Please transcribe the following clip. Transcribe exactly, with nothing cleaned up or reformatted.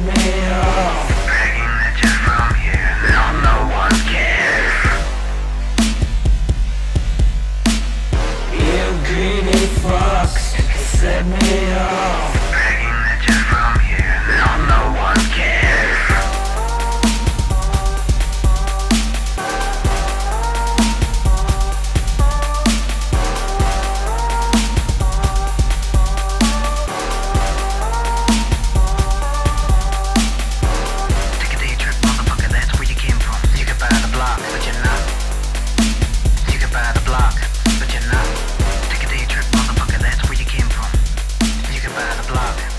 me off. Begging that you're from here, now no one cares. You greedy fucks, set me off. Begging that you're from here, now no one cares. Take a day trip, motherfucker, that's where you came from. You could buy the block, but you're not. You could buy the block, but you're not. Take a day trip, motherfucker, that's where you came from. You could buy the block.